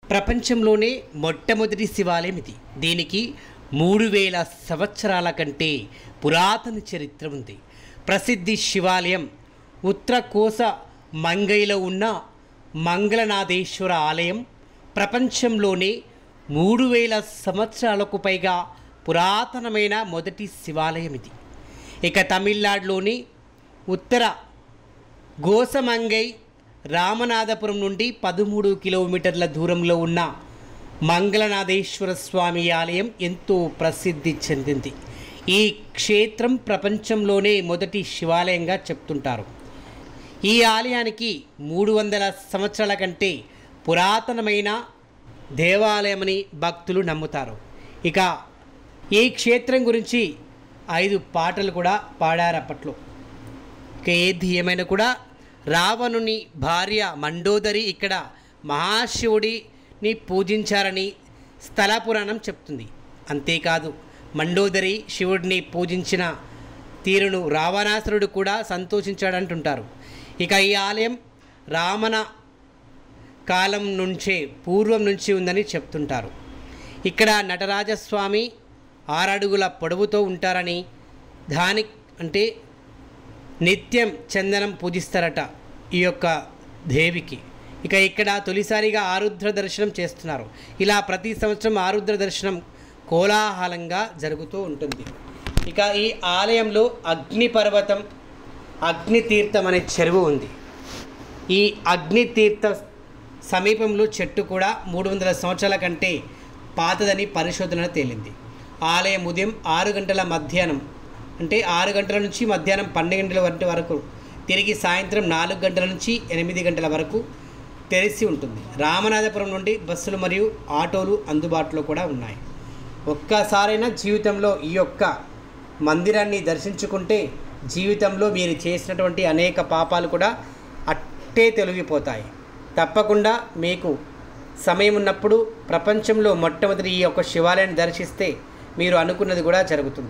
ప్రపంచంలోనే మొట్టమొదటి శివాలయం ఇది. దీనికి 3000 సంవత్సరాల కంటే పురాతన చరిత్ర ఉంది. ప్రసిద్ధి శివాలయం ఉత్తరకోస మంగైలో ఉన్న మంగళనాథేశ్వర ఆలయం ప్రపంచంలోనే 3000 సంవత్సరాలకు పైగా పురాతనమైన మొదటి శివాలయం ఇది. ఇక తమిళనాడులోని ఉత్తర గోసమంగై రామనాథపురం నుండి 13 కిలోమీటర్ల దూరంలో ఉన్న మంగళనాథేశ్వర స్వామి ఆలయం ఎంతో ప్రసిద్ధి చెందింది. ఈ క్షేత్రం ప్రపంచంలోనే మొదటి శివాలయంగా చెప్తుంటారు. ఈ ఆలయానికి 300 సంవత్సరాల కంటే పురాతనమైన దేవాలయమని భక్తులు నమ్ముతారు. ఇక ఈ క్షేత్రం గురించి 5 పాటలు కూడా పాడారు అప్పట్లో. ఇక ఏది ఏమైనా కూడా రావణుని భార్య మండోదరి ఇక్కడ మహాశివుడిని పూజించారని స్థల పురాణం చెప్తుంది. అంతేకాదు మండోదరి శివుడిని పూజించిన తీరును రావణాసురుడు కూడా సంతోషించాడంటుంటారు. ఇక ఈ ఆలయం రావణ కాలం నుంచే పూర్వం నుంచి ఉందని చెప్తుంటారు. ఇక్కడ నటరాజస్వామి 6 అడుగుల పొడవుతో ఉంటారని, దాని అంటే నిత్యం చందనం పూజిస్తారట ఈ యొక్క దేవికి. ఇక ఇక్కడ తొలిసారిగా ఆరుద్ర దర్శనం చేస్తున్నారు. ఇలా ప్రతి సంవత్సరం ఆరుద్ర దర్శనం కోలాహలంగా జరుగుతూ ఉంటుంది. ఇక ఈ ఆలయంలో అగ్నిపర్వతం, అగ్నితీర్థం అనే చెరువు ఉంది. ఈ అగ్నితీర్థ సమీపంలో చెట్టు కూడా 300 సంవత్సరాల కంటే పాతదని పరిశోధన తేలింది. ఆలయం ఉదయం 6 గంటల మధ్యాహ్నం అంటే 6 గంటల నుంచి మధ్యాహ్నం 12 గంటల వరకు, తిరిగి సాయంత్రం 4 గంటల నుంచి 8 గంటల వరకు తెరిచి ఉంటుంది. రామనాథపురం నుండి బస్సులు మరియు ఆటోలు అందుబాటులో కూడా ఉన్నాయి. ఒక్కసారైనా జీవితంలో ఈ యొక్క మందిరాన్ని దర్శించుకుంటే జీవితంలో మీరు చేసినటువంటి అనేక పాపాలు కూడా అట్టే తొలగిపోతాయి. తప్పకుండా మీకు సమయం ఉన్నప్పుడు ప్రపంచంలో మొట్టమొదటి ఈ యొక్క శివాలయాన్ని దర్శిస్తే మీరు అనుకున్నది కూడా జరుగుతుంది.